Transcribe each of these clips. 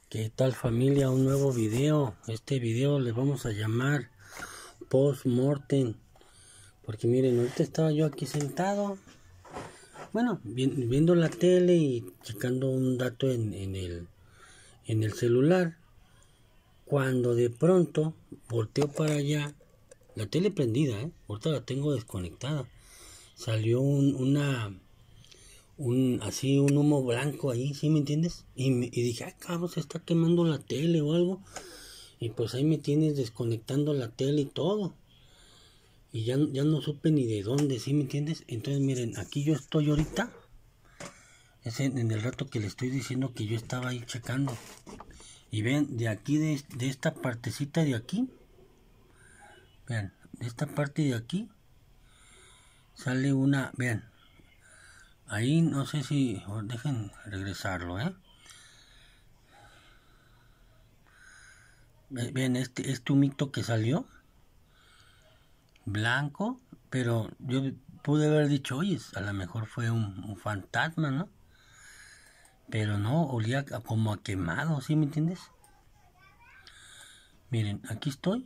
¿Qué tal, familia? Un nuevo video. Este video le vamos a llamar Post-Mortem. Porque miren, ahorita estaba yo aquí sentado. Bueno, viendo la tele y checando un dato en el celular. Cuando de pronto volteo para allá. La tele prendida, ahorita la tengo desconectada. Salió así un humo blanco ahí, ¿sí me entiendes? Y dije, ay cabrón, se está quemando la tele o algo. Y pues ahí me tienes desconectando la tele y todo. Y ya no supe ni de dónde, ¿sí me entiendes? Entonces miren, aquí yo estoy ahorita. Es en el rato que le estoy diciendo que yo estaba ahí checando. Y vean, de aquí, de esta partecita de aquí. Vean, de esta parte de aquí. Sale una, vean. Ahí no sé si, dejen regresarlo, Vean, este humito que salió. Blanco, pero yo pude haber dicho, oye, a lo mejor fue un fantasma, ¿no? Pero no, olía como a quemado, ¿sí me entiendes? Miren, aquí estoy.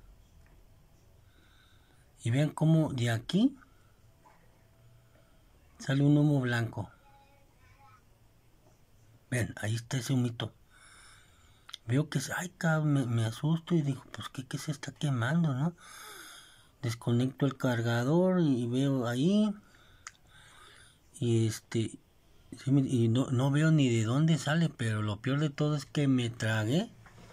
Y vean cómo de aquí sale un humo blanco. Ven, ahí está ese humito. Veo que, ay, cabrón, me asusto y digo, pues, ¿qué se está quemando, no? Desconecto el cargador y veo ahí. Y y no veo ni de dónde sale, pero lo peor de todo es que me tragué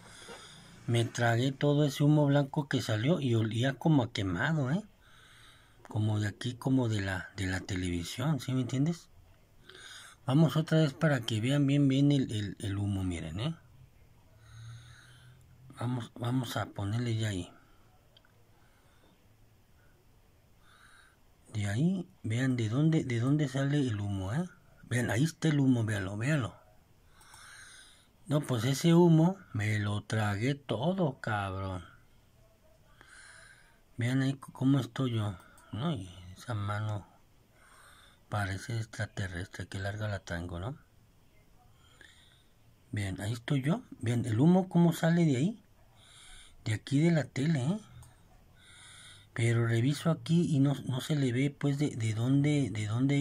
todo ese humo blanco que salió y olía como a quemado, como de aquí, como de la televisión, ¿sí me entiendes? Vamos otra vez para que vean bien el humo, miren, Vamos a ponerle ya ahí. De ahí, vean de dónde sale el humo, Vean, ahí está el humo, véanlo. No, pues ese humo me lo tragué todo, cabrón. Vean ahí cómo estoy yo, ¿no? Y esa mano parece extraterrestre, que larga la tengo, ¿no? Bien, ahí estoy yo. Bien, el humo cómo sale de ahí. De aquí de la tele, Pero reviso aquí y no se le ve, pues, de dónde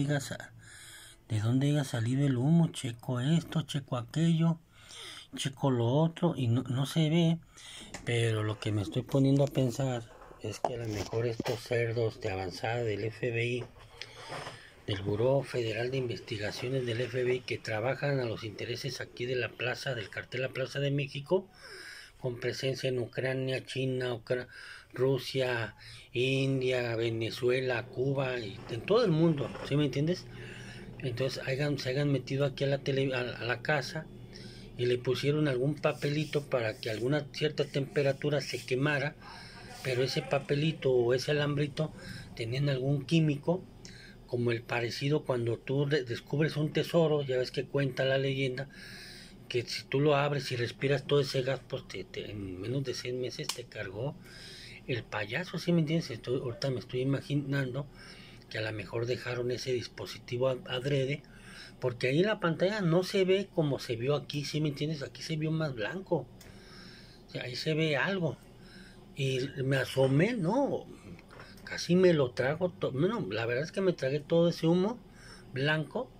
haya salido el humo. Checo esto, checo aquello, checo lo otro y no se ve. Pero lo que me estoy poniendo a pensar es que a lo mejor estos cerdos de avanzada del FBI, del Buró Federal de Investigaciones del FBI, que trabajan a los intereses aquí de la plaza, del cartel La Plaza de México, con presencia en Ucrania, China, Rusia, India, Venezuela, Cuba, y en todo el mundo, ¿sí me entiendes? Entonces se hayan metido aquí a la casa y le pusieron algún papelito para que a alguna cierta temperatura se quemara, pero ese papelito o ese alambrito tenían algún químico, como el parecido cuando tú descubres un tesoro. Ya ves que cuenta la leyenda que si tú lo abres y respiras todo ese gas, pues en menos de 6 meses te cargó el payaso, ¿sí me entiendes? Ahorita me estoy imaginando que a lo mejor dejaron ese dispositivo adrede, porque ahí en la pantalla no se ve como se vio aquí, ¿sí me entiendes? Aquí se vio más blanco, o sea, ahí se ve algo. Y me asomé, no, casi me lo trago todo. Bueno, la verdad es que me tragué todo ese humo blanco.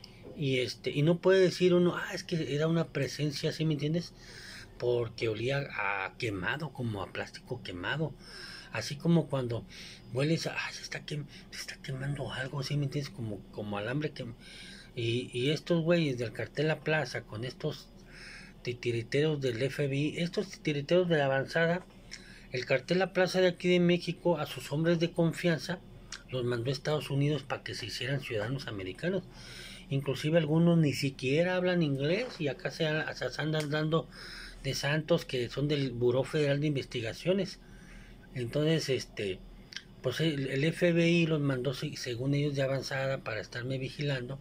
Y no puede decir uno, es que era una presencia, ¿sí me entiendes? Porque olía a quemado, como a plástico quemado. Así como cuando hueles, se está quemando algo, ¿sí me entiendes? Como alambre que... Y estos güeyes del cartel La Plaza, con estos titiriteros del FBI, estos titiriteros de la avanzada, el cartel La Plaza de aquí de México, a sus hombres de confianza, los mandó a Estados Unidos para que se hicieran ciudadanos americanos. Inclusive algunos ni siquiera hablan inglés y acá se andan dando de santos que son del Buró Federal de Investigaciones. Entonces, pues el FBI los mandó según ellos de avanzada para estarme vigilando.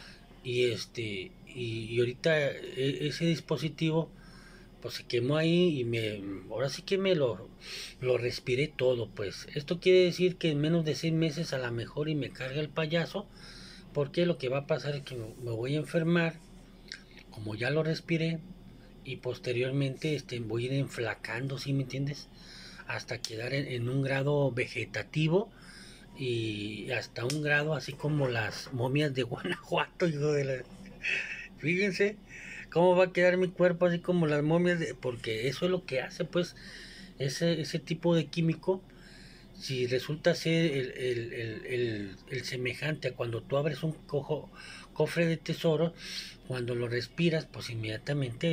Y ahorita ese dispositivo pues se quemó ahí y ahora sí que lo respiré todo. Pues esto quiere decir que en menos de 6 meses a lo mejor y me carga el payaso, porque lo que va a pasar es que me voy a enfermar, como ya lo respiré, y posteriormente voy a ir enflacando, ¿sí me entiendes? Hasta quedar en un grado vegetativo y hasta un grado así como las momias de Guanajuato, hijo de la... Fíjense cómo va a quedar mi cuerpo así como las momias de... Porque eso es lo que hace pues ese tipo de químico. Si resulta ser el semejante a cuando tú abres un cofre de tesoro, cuando lo respiras, pues inmediatamente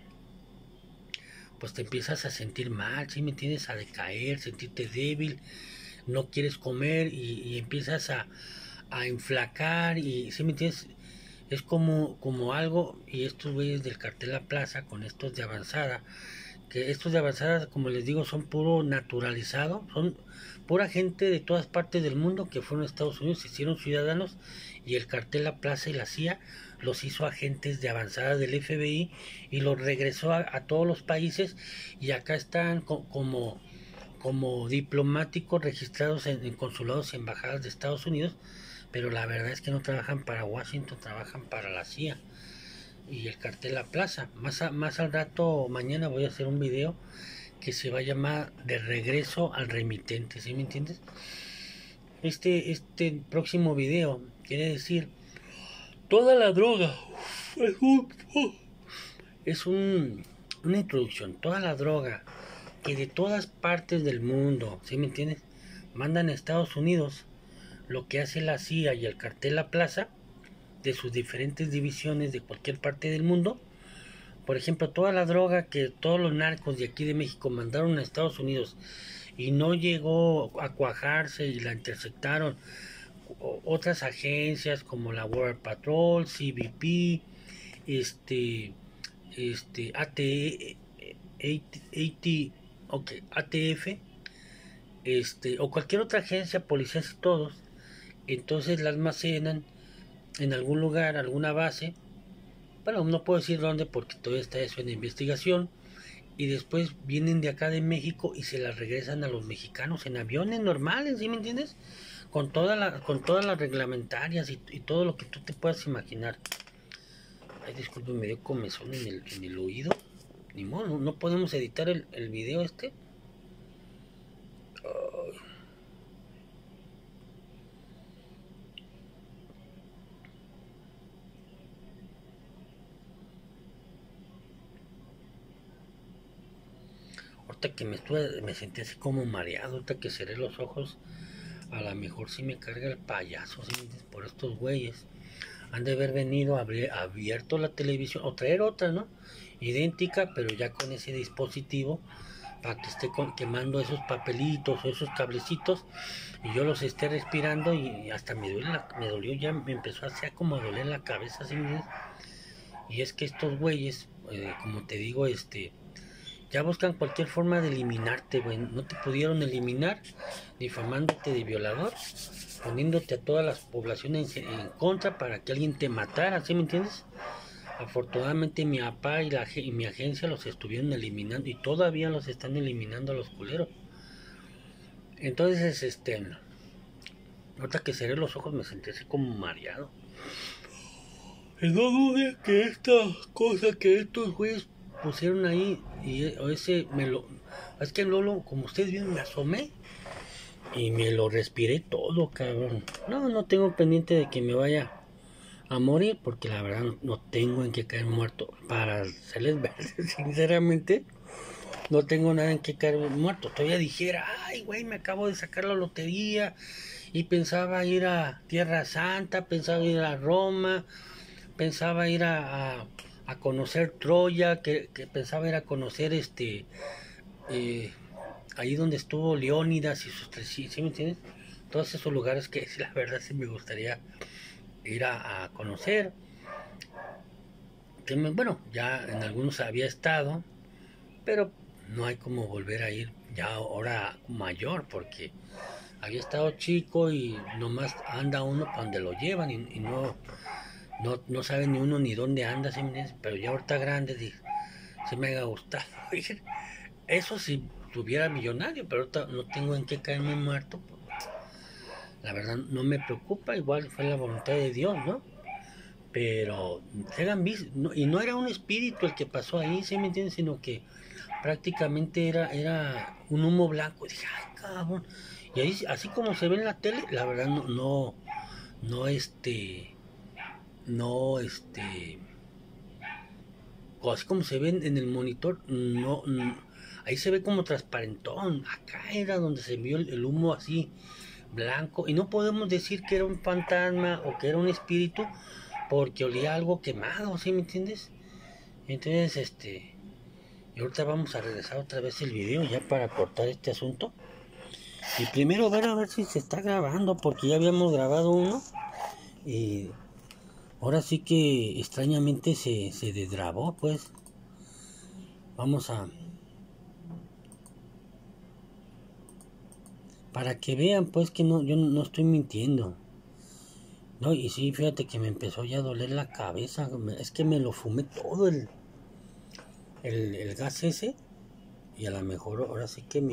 pues te empiezas a sentir mal, ¿sí me entiendes? A decaer, sentirte débil, no quieres comer y empiezas a enflacar y, ¿sí me entiendes? Es como algo, y estos güeyes del cartel La Plaza con estos de avanzada, que estos de avanzada, como les digo, son puro naturalizado, son pura gente de todas partes del mundo que fueron a Estados Unidos, se hicieron ciudadanos, y el cartel La Plaza y la CIA los hizo agentes de avanzada del FBI y los regresó a todos los países, y acá están como diplomáticos registrados en consulados y embajadas de Estados Unidos, pero la verdad es que no trabajan para Washington, trabajan para la CIA y el cartel La Plaza. Más al rato, mañana voy a hacer un video que se va a llamar De regreso al remitente, ¿sí me entiendes? Este próximo video quiere decir toda la droga. Una introducción. Toda la droga que de todas partes del mundo, ¿sí me entiendes? Mandan a Estados Unidos, lo que hace la CIA y el cartel La Plaza de sus diferentes divisiones de cualquier parte del mundo. Por ejemplo, toda la droga que todos los narcos de aquí de México mandaron a Estados Unidos y no llegó a cuajarse y la interceptaron otras agencias como la Border Patrol, CBP, ATF, o cualquier otra agencia, policías y todos, entonces la almacenan en algún lugar, alguna base. Bueno, no puedo decir dónde porque todavía está eso en investigación. Y después vienen de acá de México y se las regresan a los mexicanos en aviones normales, ¿sí me entiendes? Con todas las reglamentarias y todo lo que tú te puedas imaginar. Ay, disculpe, me dio comezón en el oído. Ni modo, no podemos editar el video este. Ahorita que me sentí así como mareado, ahorita que cerré los ojos, a lo mejor sí me carga el payaso, ¿sí? Por estos güeyes. Han de haber venido a haber abierto la televisión, o traer otra, ¿no? Idéntica, pero ya con ese dispositivo, para que esté quemando esos papelitos o esos cablecitos, y yo los esté respirando, y hasta me dolió ya, me empezó a hacer como a doler la cabeza, ¿sí? Y es que estos güeyes, como te digo, ya buscan cualquier forma de eliminarte, güey. No te pudieron eliminar difamándote de violador, poniéndote a todas las poblaciones en contra para que alguien te matara, ¿sí me entiendes? Afortunadamente mi papá y mi agencia los estuvieron eliminando y todavía los están eliminando a los culeros. Entonces, ahorita que cerré los ojos me sentí así como mareado. Y no dudes que esta cosa que estos güeyes pusieron ahí y es que Lolo, como ustedes vieron, me asomé y me lo respiré todo, cabrón. No tengo pendiente de que me vaya a morir porque la verdad no tengo en qué caer muerto, para serles verdes. Sinceramente no tengo nada en qué caer muerto. Todavía dijera, ay güey, me acabo de sacar la lotería y pensaba ir a Tierra Santa, pensaba ir a Roma, pensaba ir a conocer Troya, que pensaba ir a conocer ahí donde estuvo Leónidas y sus tres, ¿sí me entiendes? Todos esos lugares que la verdad sí me gustaría ir a conocer. Bueno, ya en algunos había estado, pero no hay como volver a ir ya ahora mayor, porque había estado chico y nomás anda uno para donde lo llevan y no sabe ni uno ni dónde anda, ¿sí me entiendes? Pero ya ahorita grande, se me ha gustado ir. Eso si tuviera millonario, pero ahorita no tengo en qué caerme muerto. La verdad no me preocupa, igual fue la voluntad de Dios, ¿no? pero eran y no era un espíritu el que pasó ahí, ¿sí me entiendes? Sino que prácticamente era un humo blanco. Y dije, ay, cabrón. Y ahí, así como se ve en la tele, la verdad no, no, o así como se ve en el monitor, ahí se ve como transparentón. Acá era donde se vio el humo así blanco. Y no podemos decir que era un fantasma o que era un espíritu porque olía algo quemado, ¿sí me entiendes? Entonces, y ahorita vamos a regresar otra vez el video ya para cortar este asunto. Y primero ver a ver si se está grabando, porque ya habíamos grabado uno. Y ahora sí que extrañamente se desgrabó, pues. Vamos a... Para que vean, pues, que no, yo no estoy mintiendo. No, y sí, fíjate que me empezó ya a doler la cabeza. Es que me lo fumé todo el gas ese. Y a lo mejor ahora sí que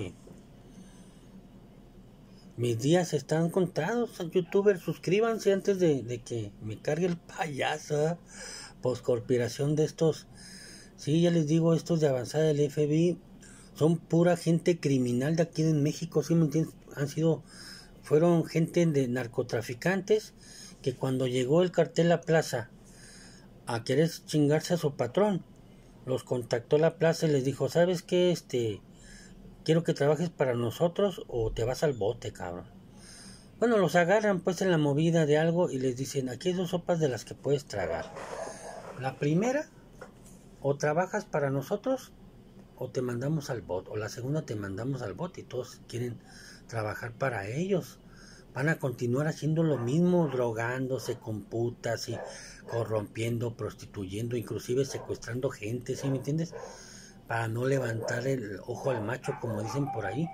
mis días están contados. Youtubers, suscríbanse antes de que me cargue el payaso. Posconspiración de estos. Sí, ya les digo, estos de avanzada del FBI son pura gente criminal de aquí en México, ¿sí me entiendes? Fueron gente de narcotraficantes que cuando llegó el cartel La Plaza a querer chingarse a su patrón, los contactó la plaza y les dijo, ¿sabes qué? Quiero que trabajes para nosotros o te vas al bote, cabrón. Bueno, los agarran pues en la movida de algo y les dicen, aquí hay dos sopas de las que puedes tragar. La primera, o trabajas para nosotros o te mandamos al bot, o la segunda te mandamos al bot y todos quieren trabajar para ellos. Van a continuar haciendo lo mismo, drogándose con putas y corrompiendo, prostituyendo, inclusive secuestrando gente, ¿sí me entiendes? Para no levantar el ojo al macho, como dicen por ahí.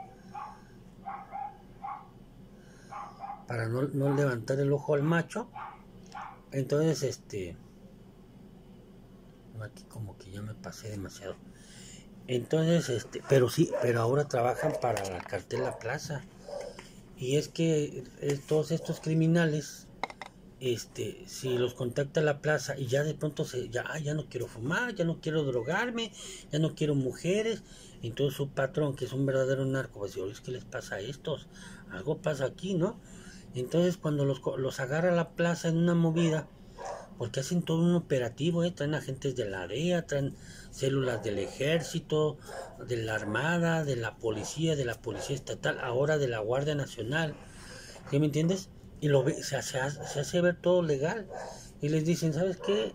Para no levantar el ojo al macho. Entonces, aquí como que ya me pasé demasiado. Entonces, pero ahora trabajan para la cartel La Plaza. Y es que todos estos criminales, si los contacta la plaza y ya de pronto ya no quiero fumar, ya no quiero drogarme, ya no quiero mujeres, entonces su patrón, que es un verdadero narco, pues dice, ¿qué les pasa a estos? Algo pasa aquí, ¿no? Entonces cuando los agarra la plaza en una movida, porque hacen todo un operativo, traen agentes de la DEA, traen células del ejército, de la armada, de la policía estatal, ahora de la Guardia Nacional, ¿sí me entiendes? Y se hace ver todo legal, y les dicen, ¿sabes qué?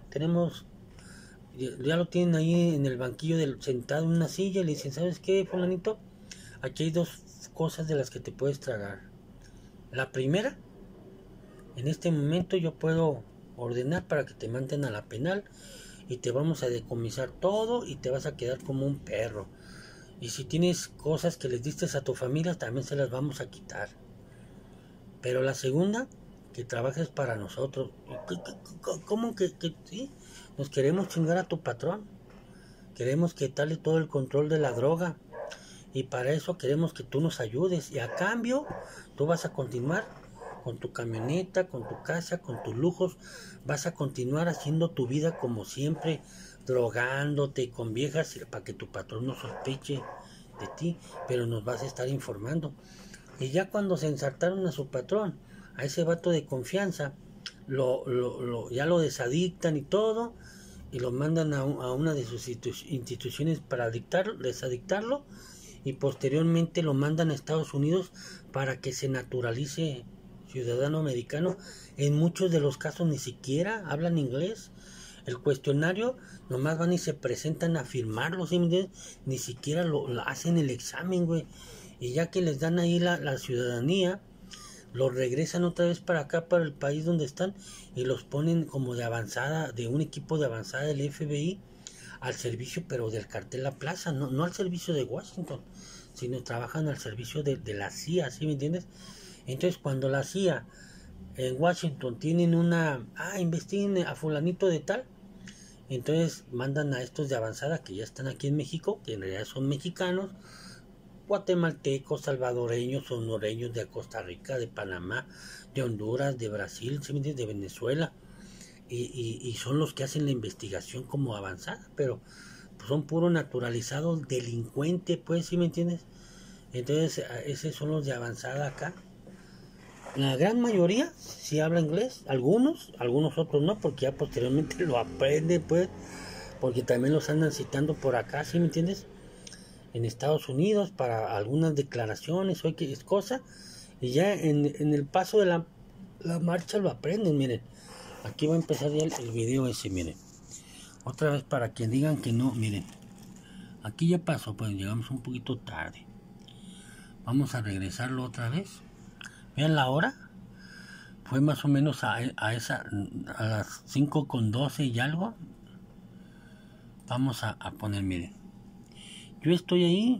Ya lo tienen ahí en el banquillo sentado en una silla, y le dicen, ¿sabes qué, fulanito? Aquí hay dos cosas de las que te puedes tragar. La primera, en este momento yo puedo ordenar para que te manden a la penal y te vamos a decomisar todo y te vas a quedar como un perro. Y si tienes cosas que les diste a tu familia, también se las vamos a quitar. Pero la segunda, que trabajes para nosotros. ¿Cómo que sí? Nos queremos chingar a tu patrón. Queremos quitarle todo el control de la droga. Y para eso queremos que tú nos ayudes. Y a cambio, tú vas a continuar con tu camioneta, con tu casa, con tus lujos. Vas a continuar haciendo tu vida como siempre, drogándote con viejas para que tu patrón no sospeche de ti, pero nos vas a estar informando. Y ya cuando se ensartaron a su patrón, a ese vato de confianza, ya lo desadictan y todo, y lo mandan a una de sus instituciones para desadictarlo, y posteriormente lo mandan a Estados Unidos para que se naturalice ciudadano americano. En muchos de los casos ni siquiera hablan inglés. El cuestionario nomás van y se presentan a firmarlo, ¿sí? Ni siquiera lo hacen el examen, güey. Y ya que les dan ahí la ciudadanía, los regresan otra vez para acá, para el país donde están, y los ponen como de avanzada, de un equipo de avanzada del FBI, al servicio, pero del cartel La Plaza, no al servicio de Washington, sino trabajan al servicio de la CIA, ¿sí me entiendes? Entonces cuando la CIA en Washington tienen investiguen a fulanito de tal, entonces mandan a estos de avanzada que ya están aquí en México, que en realidad son mexicanos, guatemaltecos, salvadoreños, hondureños, de Costa Rica, de Panamá, de Honduras, de Brasil, de Venezuela, y son los que hacen la investigación como avanzada, pero pues, son puro naturalizados delincuentes, pues, ¿sí me entiendes? Entonces, esos son los de avanzada acá. La gran mayoría sí habla inglés, algunos otros no, porque ya posteriormente lo aprenden, pues, porque también los andan citando por acá, ¿sí me entiendes? En Estados Unidos para algunas declaraciones o que es cosa, y ya en el paso de la marcha lo aprenden, miren. Aquí va a empezar ya el video ese, miren. Otra vez para que digan que no, miren. Aquí ya pasó, pues llegamos un poquito tarde. Vamos a regresarlo otra vez. Vean la hora. Fue más o menos a las 5:12 y algo. Vamos a poner, miren. Yo estoy ahí.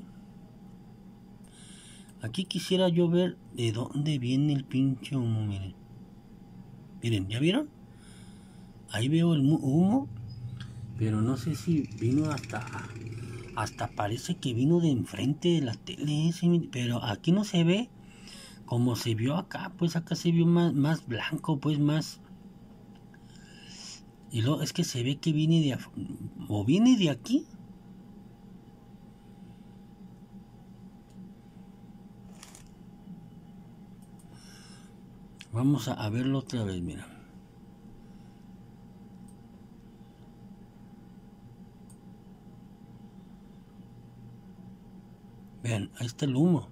Aquí quisiera yo ver de dónde viene el pinche humo, miren. Miren, ¿ya vieron? Ahí veo el humo. Pero no sé si vino hasta parece que vino de enfrente de la tele. Pero aquí no se ve como se vio acá, pues acá se vio más blanco, pues más. Y luego es que se ve que viene o viene de aquí. Vamos a verlo otra vez, mira. Vean, ahí está el humo.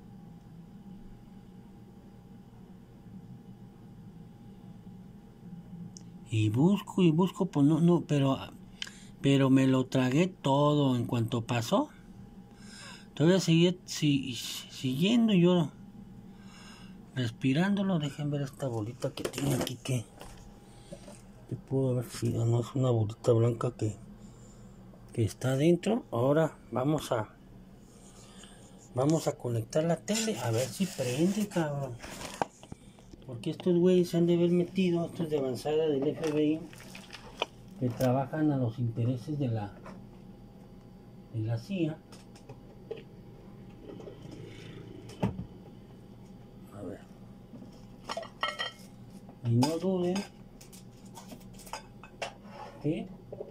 Y busco, pues no, pero me lo tragué todo en cuanto pasó. Todavía seguí siguiendo yo respirándolo. Dejen ver esta bolita que tiene aquí que pudo haber sido. No, es una bolita blanca que está adentro. Ahora vamos a conectar la tele a ver si prende, cabrón. Porque estos güeyes se han de haber metido, estos de avanzada del FBI, que trabajan a los intereses de la CIA. A ver. Y no duden que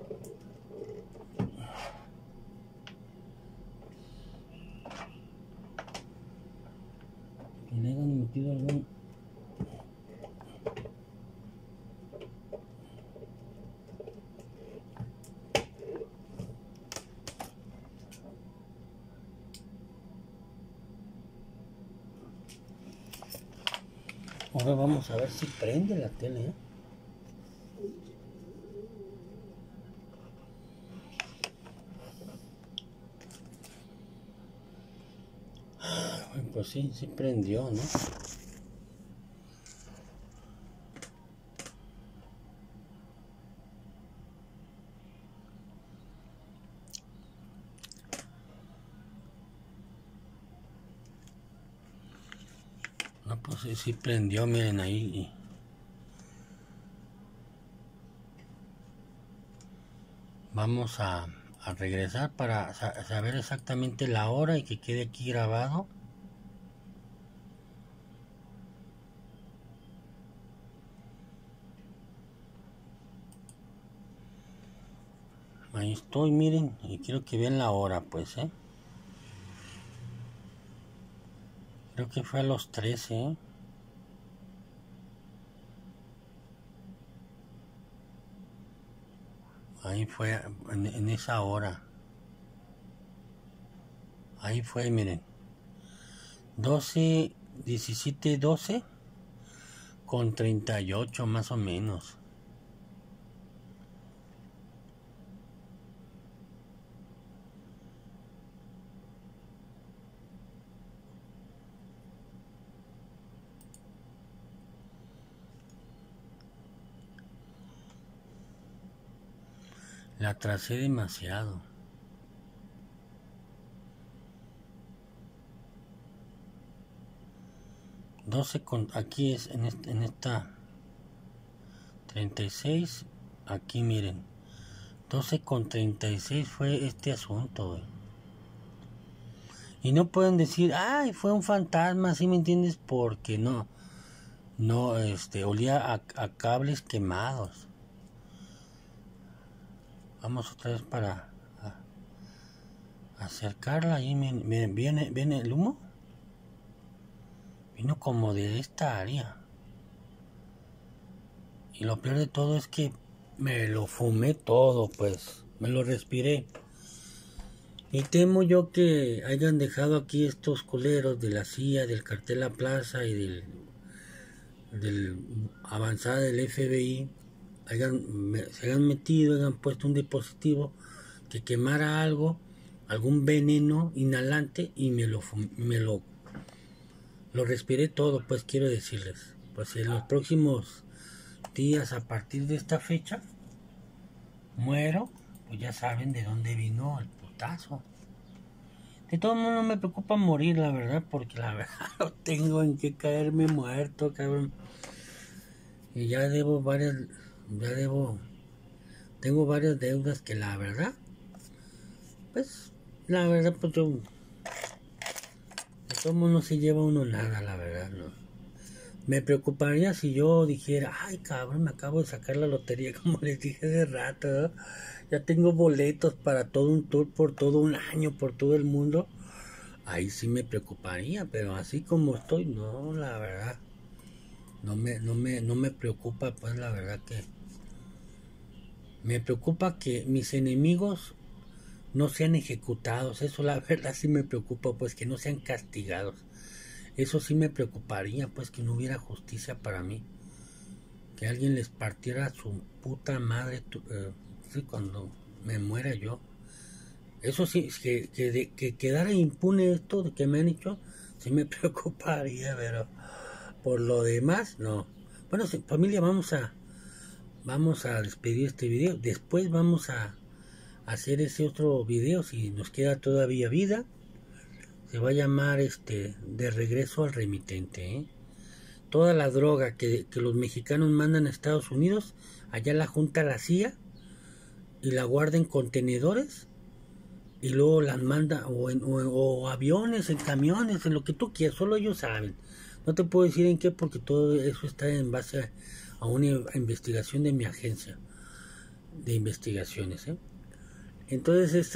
le hayan metido algún. Ahora vamos a ver si prende la tele, ¿eh? Pues sí prendió, ¿no? No, pues sí prendió, miren ahí. Vamos a regresar para saber exactamente la hora y que quede aquí grabado. Ahí estoy, miren, y quiero que vean la hora, pues, Creo que fue a los 13, Ahí fue, en esa hora. Ahí fue, miren. 17:12 con 38 más o menos. La atrasé demasiado. Aquí es en esta 36. Aquí miren. 12:36 fue este asunto, güey. Y no pueden decir, ay, fue un fantasma, ¿sí me entiendes? Porque no, olía a cables quemados. Vamos otra vez para acercarla. Ahí viene el humo. Vino como de esta área. Y lo peor de todo es que me lo fumé todo, pues. Me lo respiré. Y temo yo que hayan dejado aquí estos culeros de la CIA, del cartel La Plaza y del avanzada del FBI, se hayan metido, hayan puesto un dispositivo que quemara algo, algún veneno inhalante, y lo respiré todo, pues quiero decirles. Pues en los próximos días, a partir de esta fecha, muero, pues ya saben de dónde vino el putazo. De todo modo no me preocupa morir, la verdad, porque la verdad no tengo en qué caerme muerto, cabrón. Y tengo varias deudas que la verdad, pues yo, de todo modo no se lleva uno nada, la verdad, no. Me preocuparía si yo dijera, ay cabrón, me acabo de sacar la lotería, como les dije hace rato, ¿no? Ya tengo boletos para todo un tour por todo un año, por todo el mundo. Ahí sí me preocuparía, pero así como estoy, no, la verdad. No me preocupa, pues la verdad que me preocupa que mis enemigos no sean ejecutados. Eso la verdad sí me preocupa, pues que no sean castigados. Eso sí me preocuparía, pues que no hubiera justicia para mí. Que alguien les partiera su puta madre cuando me muera yo. Eso sí, que quedara impune esto de que me han hecho, sí me preocuparía, pero por lo demás, no. Bueno, familia, vamos a despedir este video. Después vamos a hacer ese otro video, si nos queda todavía vida. Se va a llamar De regreso al remitente, ¿eh? Toda la droga que los mexicanos mandan a Estados Unidos, allá la junta la CIA y la guarda en contenedores y luego las manda o aviones, en camiones, en lo que tú quieras, solo ellos saben. No te puedo decir en qué, porque todo eso está en base a una investigación de mi agencia de investigaciones, ¿eh? Entonces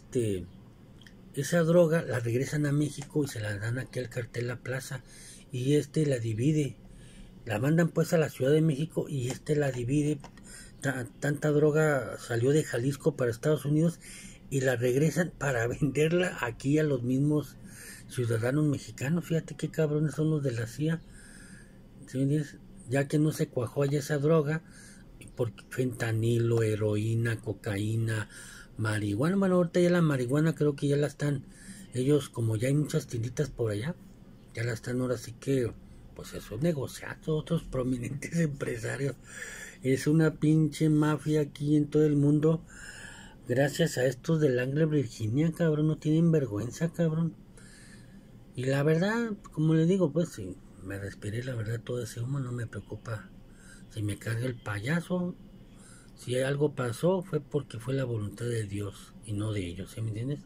esa droga la regresan a México y se la dan aquí al cartel La Plaza, y la divide, la mandan pues a la Ciudad de México y la divide. Tanta droga salió de Jalisco para Estados Unidos y la regresan para venderla aquí a los mismos ciudadanos mexicanos. Fíjate qué cabrones son los de la CIA, ¿sí me entiendes? Ya que no se cuajó allá esa droga, porque fentanilo, heroína, cocaína, marihuana. Bueno, ahorita ya la marihuana creo que ya la están, ellos como ya hay muchas tienditas por allá, ya la están ahora sí que, pues eso, negociando otros prominentes empresarios. Es una pinche mafia aquí en todo el mundo, gracias a estos del Langley, Virginia, cabrón, no tienen vergüenza, cabrón. Y la verdad, como les digo, pues si me respiré, la verdad, todo ese humo, no me preocupa si me carga el payaso. Si algo pasó fue porque fue la voluntad de Dios y no de ellos, ¿sí me entiendes?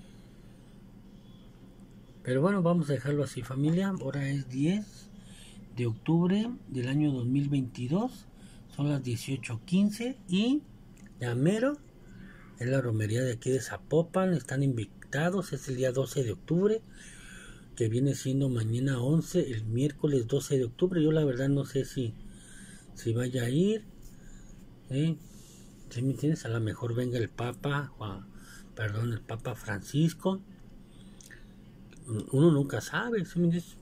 Pero bueno, vamos a dejarlo así, familia. Ahora es 10 de octubre del año 2022. Son las 18:15 y ya mero es la romería de aquí de Zapopan. Están invitados, es el día 12 de octubre, que viene siendo mañana 11, el miércoles 12 de octubre. Yo la verdad no sé si vaya a ir, ¿sí? ¿Sí me entiendes? A lo mejor venga el Papa, el Papa Francisco. Uno nunca sabe, ¿sí me entiendes?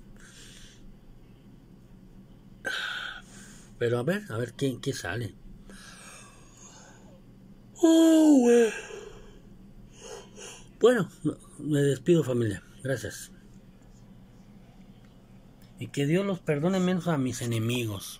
Pero a ver qué sale. Bueno, me despido, familia. Gracias. Y que Dios los perdone menos a mis enemigos.